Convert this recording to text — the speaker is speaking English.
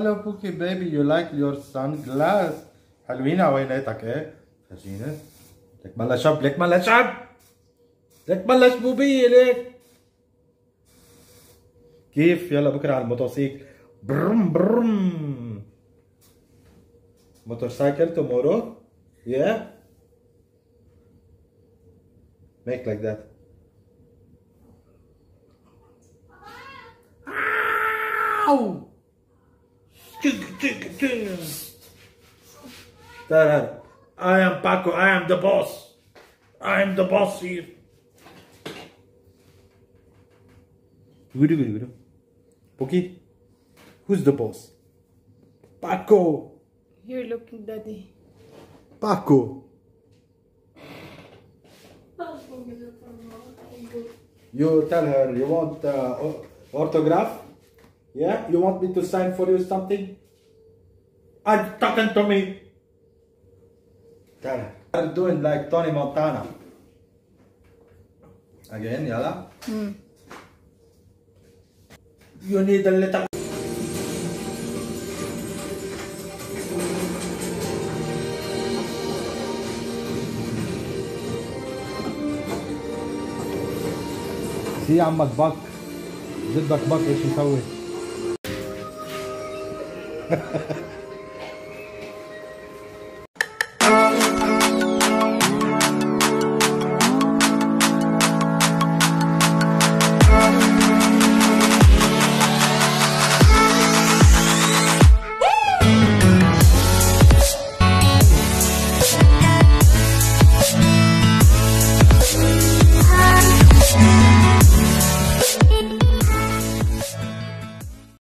Hello Pookie baby, you like your sunglass? حلوين عويناتك ايه؟ خجينة. لك ملا شب، لك ملا شب. لك ملا شبوبية لك. كيف؟ يلا بكره على الموتوسيكل. برم برم. Motorcycle tomorrow? Yeah? Make like that. Ow! Dad, I am Paco, I am the boss. I am the boss here. Pookie, who's the boss? Paco! You're looking, Daddy. Paco! You tell her you want autograph? Yeah? You want me to sign for you something? I'm talking to me! Tell her. I'm doing like Tony Montana. Again, yalla? You need a little... سي عمك بك جدك بك ايش مسوي؟